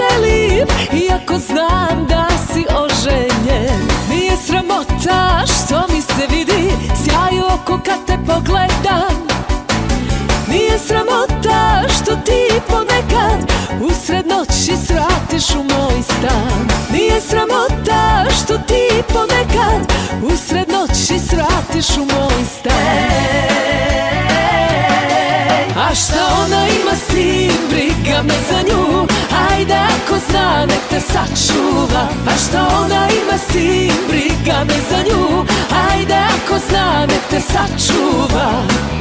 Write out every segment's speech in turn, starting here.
veselim, iako znam da si oženjen. Nije sramota što mi se vidi sjaj u oko kad te pogledam. Nije sramota što ti ponekad usred noći svratiš u moj stan. Nije sramota što ti ponekad usred noći svratiš u moj stan. A šta ona ima s tim, briga me za nju, ajde ako zna nek te sačuva. A šta ona ima s tim, briga me za nju, ajde ako zna nek te sačuva.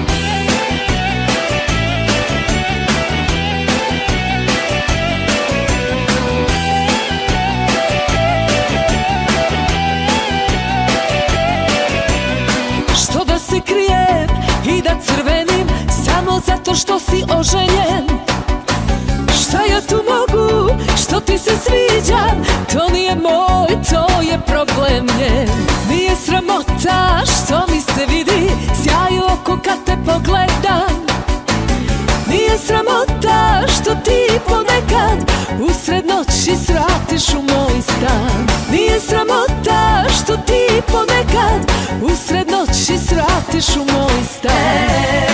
Što da se krijem i da crvenim samo zato što si oženjen? Šta ja tu mogu, što ti se sviđam, to nije moj, to je problem njen. Nije sramota što mi se vidi sjaj u oko kad te pogledam. Nije sramota što ti ponekad usred noći svratiš u moj stan. Nije sramota što ti ponekad usred noći svratiš u moj stan.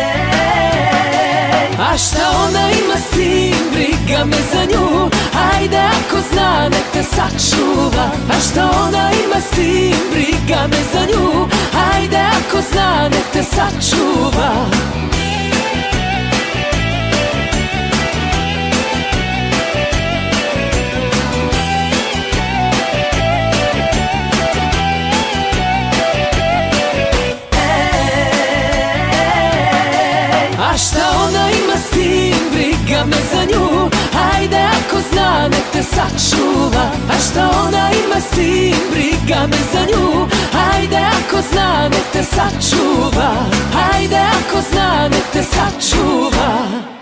A šta ona ima s tim, briga me za nju, ajde ako zna nek te sačuva. A šta ona ima s tim, briga me za nju, ajde ako zna nek te sačuva. A šta ona ima s tim, briga me za nju, ajde ako zna nek te sačuva. A šta ona ima s tim, briga me za nju, ajde ako zna nek te sačuva. Ajde ako zna nek te sačuva.